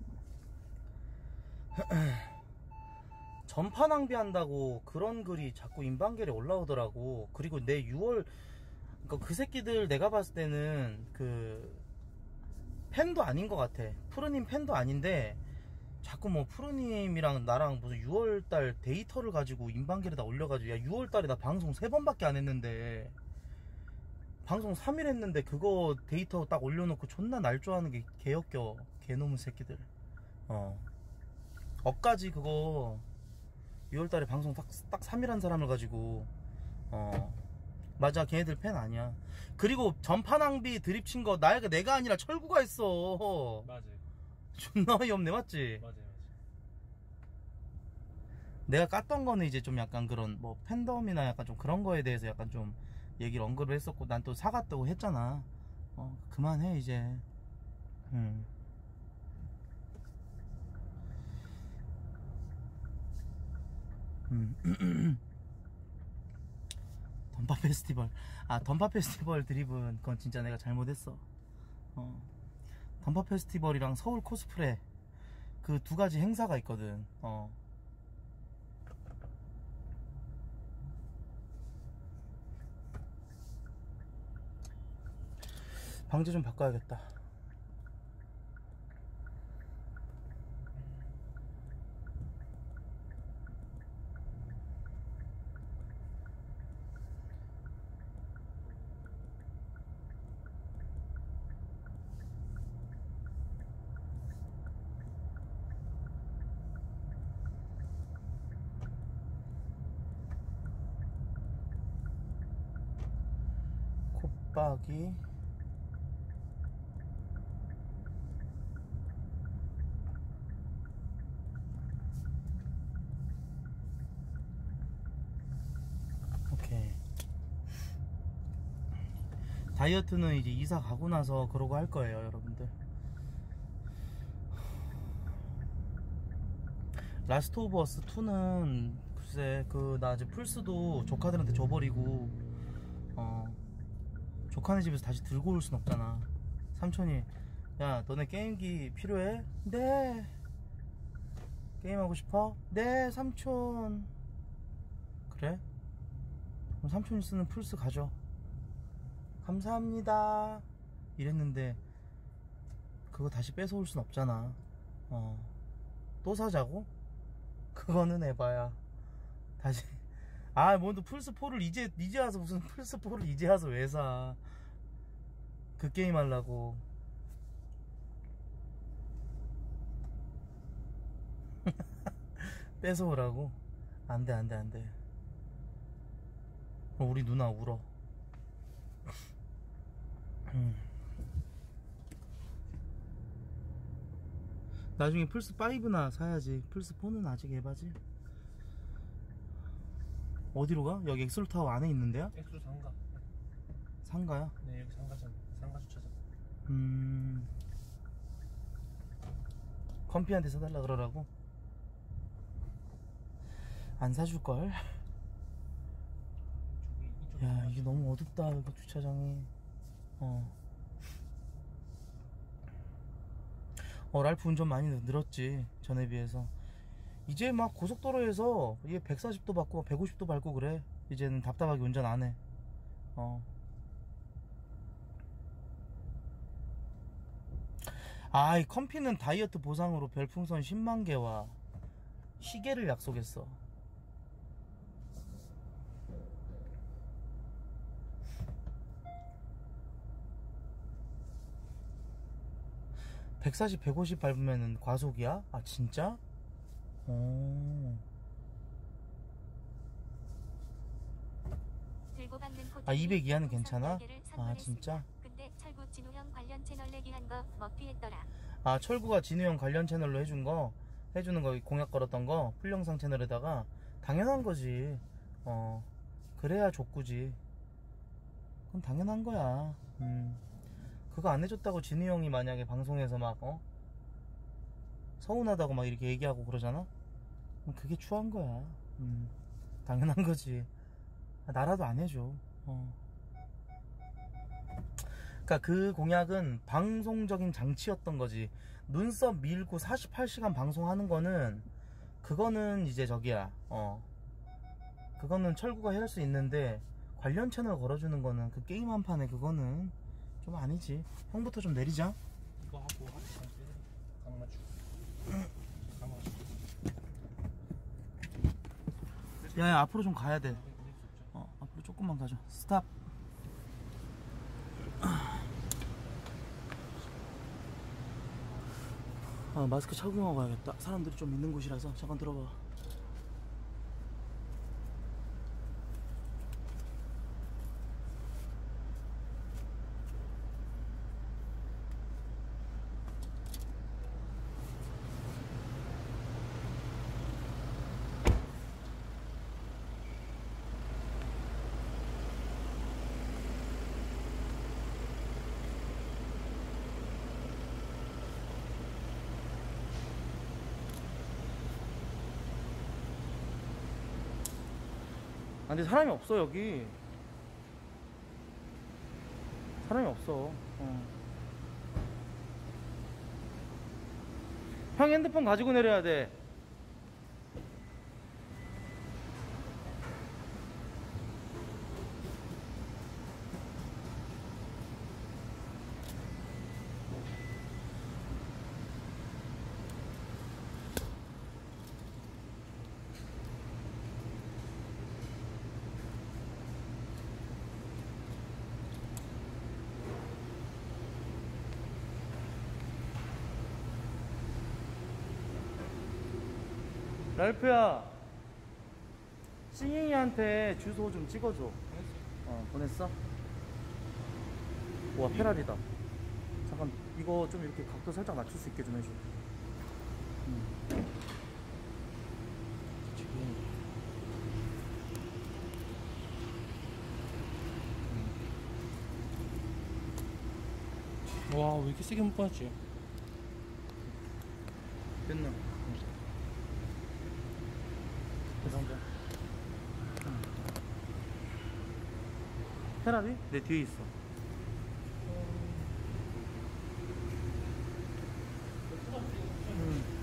전파 낭비한다고 그런 글이 자꾸 인방겔에 올라오더라고. 그리고 내 유월 그러니까 그 새끼들 내가 봤을 때는 그 팬도 아닌 것 같아. 푸르님 팬도 아닌데 자꾸 뭐 푸르님이랑 나랑 무슨 유월달 데이터를 가지고 인방겔에다 올려가지고 야 유월달에 나 방송 세 번밖에 안 했는데 방송 삼 일 했는데 그거 데이터 딱 올려놓고 존나 날 좋아하는 게 개역겨. 개놈의 새끼들. 어 억까지 그거 유월달에 방송 딱, 딱 삼 일 한 사람을 가지고 어 맞아, 걔네들 팬 아니야. 그리고 전파 낭비 드립 친 거 나, 내가 아니라 철구가 했어. 맞아요. 존나 어이없네. 맞지? 맞아요. 맞아요. 내가 깠던 거는 이제 좀 약간 그런 뭐 팬덤이나 약간 좀 그런 거에 대해서 약간 좀 얘기를 언급을 했었고 난 또 사갔다고 했잖아. 어 그만해 이제. 음. 음. 던파 페스티벌. 아, 던파 페스티벌 드립은 그건 진짜 내가 잘못했어. 어. 던파 페스티벌이랑 서울 코스프레 그 두 가지 행사가 있거든. 어. 방제 좀 바꿔야겠다. 콧박이 오케이. 다이어트는 이제 이사 가고 나서 그러고 할 거예요, 여러분들. 라스트 오브 어스 투는 글쎄 그 나 이제 플스도 조카들한테 줘버리고 어 조카네 집에서 다시 들고 올 순 없잖아. 삼촌이 야 너네 게임기 필요해? 네. 게임하고 싶어? 네 삼촌. 그래? 그럼 삼촌이 쓰는 플스 가져. 감사합니다 이랬는데 그거 다시 뺏어올 순 없잖아. 어. 또 사자고? 그거는 해봐야 다시 아 뭔 또 플스포를 이제 이제 와서 무슨 플스포를 이제 와서 왜 사. 그 게임 하려고. 뺏어오라고? 안돼 안돼 안돼. 우리 누나 울어. 음. 나중에 플스파이브나 사야지. 플스포는 아직 에바지. 어디로 가? 여기 엑솔타워 안에 있는데요? 엑소 상가. 상가야? 네 여기 상가잖아. 상가 주차장. 음... 컴피한테 사달라 그러라고? 안 사줄걸? 이쪽이 이쪽. 야 이게 너무 어둡다 이거 주차장이. 어. 어 랄프 운전 많이 늘었지 전에 비해서. 이제 막 고속도로에서 이게 백사십 도 받고 백오십 도 밟고 그래. 이제는 답답하게 운전 안해. 어. 아 이 컴피는 다이어트 보상으로 별풍선 십만 개와 시계를 약속했어. 백사십, 백오십 밟으면은 과속이야? 아 진짜? 오. 들고 받는 코트 아 이백 이하는 괜찮아? 개를 아 선물했습니다. 진짜? 근데 철구 진우형 관련 채널 내기한 거 먹튀했더라. 아 철구가 진우형 관련 채널로 해준 거 해주는 거 공약 걸었던 거 풀영상 채널에다가 당연한 거지. 어 그래야 족구지. 그건 당연한 거야. 음 그거 안 해줬다고 진우형이 만약에 방송에서 막 어? 서운하다고 막 이렇게 얘기하고 그러잖아? 그럼 그게 추한 거야. 음 당연한 거지. 아, 나라도 안 해줘. 어. 그러니까 그 공약은 방송적인 장치였던 거지. 눈썹 밀고 사십팔 시간 방송하는 거는 그거는 이제 저기야. 어. 그거는 철구가 할 수 있는데 관련 채널 걸어주는 거는 그 게임 한 판에 그거는 좀 아니지. 형부터 좀 내리자. 이거 하고 각 맞추고. 각 맞추고. 야야 앞으로 좀 가야 돼. 어 앞으로 조금만 가자. 스탑. 아 마스크 착용하고 가야겠다. 사람들이 좀 있는 곳이라서. 잠깐 들어봐. 아 근데 사람이 없어 여기. 사람이 없어. 어. 형 핸드폰 가지고 내려야 돼. 랄프야, 싱잉이한테 주소 좀 찍어줘. 어, 보냈어? 와, 페라리다. 잠깐, 이거 좀 이렇게 각도 살짝 맞출 수 있게 좀 해줘. 음. 지금. 와, 왜 이렇게 세게 못 봤지? 됐나? 대상자. 페라리? 내 뒤에 있어. 음.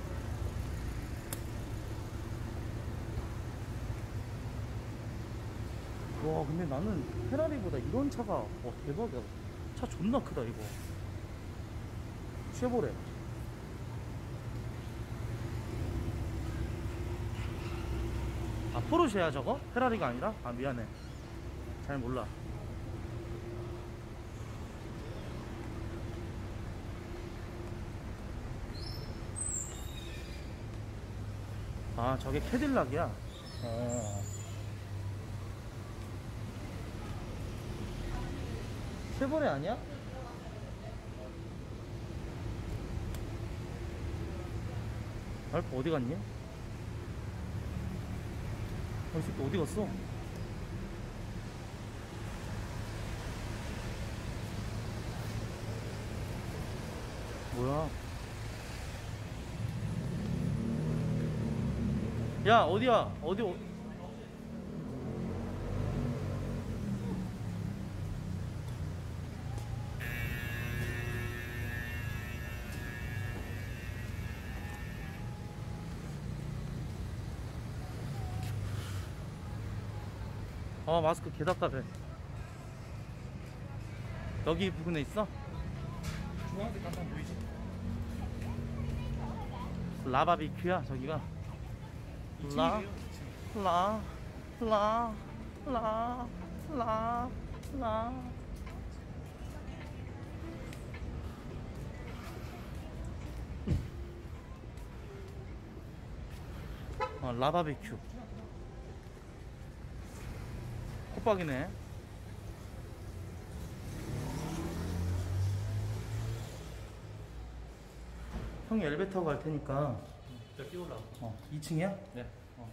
와 근데 나는 페라리보다 이런 차가 와 대박이야. 차 존나 크다 이거. 쉐보레. 아 포르쉐야 저거? 페라리가 아니라? 아 미안해 잘 몰라. 아 저게 캐딜락이야. 어. 쉐보레 아니야? 알파 어디 갔니? 어, 이 새끼 어디 갔어? 뭐야? 야 어디야? 어디? 어... 아 마스크 개 답답해. 여기 부근에 있어? 중앙색 한번 보이지? 라바비큐야 저기가. 라, 라, 라, 라, 라, 라. 어, 라바비큐. 호박이네. 형이 엘리베이터 타고 갈 테니까. 저 끼울라. 어, 이 층이야? 네. 어.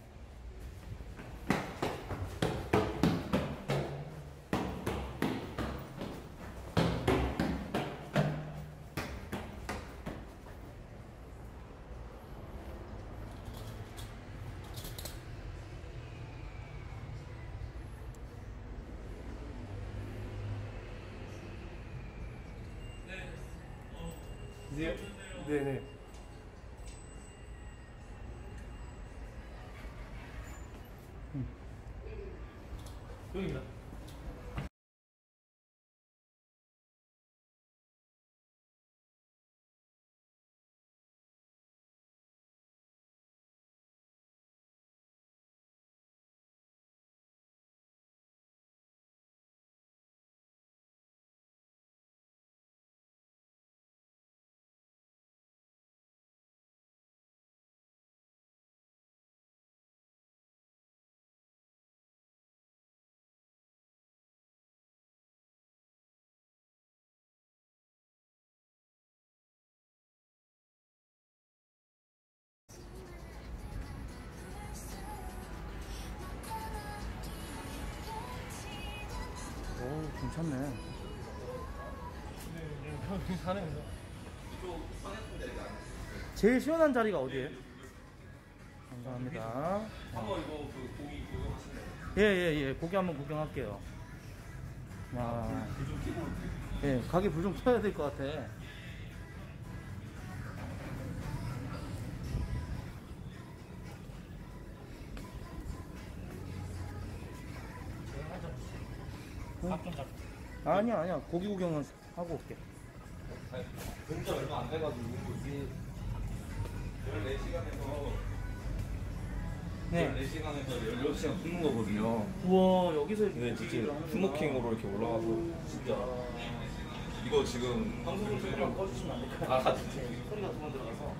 네. 네네. 여기입니다. 오 괜찮네. 네, 사는 제일 시원한 자리가 어디에? 감사합니다. 한번 이거 그 고기 구경하실래요? 예예예 예, 예. 고기 한번 구경할게요. 와. 예 가게 불 좀 켜야 될 것 같아. 밥좀 잡. 아니야 아니야 고기 구경은 하고 올게. 본지 얼마 안 돼가지고 이게 열네 시간에서 네. 열네 시간에서 열여섯 시간 굽는 거거든요. 우와 여기서 이렇게 네, 고기를 진짜 하는구나. 스모킹으로 이렇게 올라가서 진짜 이거 지금 방송 소리만 꺼주시면 안 될까요? 아, 네, 소리가 두 번 들어가서.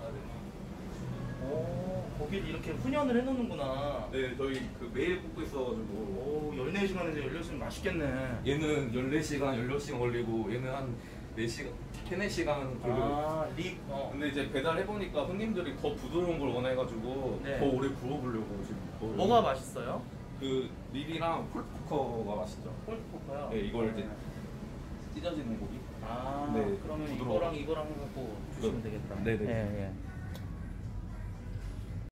오 고기를 이렇게 훈연을 해놓는구나. 네, 저희 그 매일 굽고 있어가지고 오 열네 시간에서 열네 시간 맛있겠네. 얘는 열네 시간, 열여섯 시간 걸리고 얘는 한 네 시간, 세네 시간 걸리고 아 립. 어. 근데 이제 배달해보니까 손님들이 더 부드러운 걸 원해가지고 네. 더 오래 구워보려고 지금 그걸- 뭐가 맛있어요? 그 립이랑 폴포커가 맛있죠. 폴포커요? 네, 이걸 이제 찢어지는 고기. 아 네, 그러면 부드러워. 이거랑 이거랑 해갖고 주시면 네. 되겠다. 네네. 예, 예.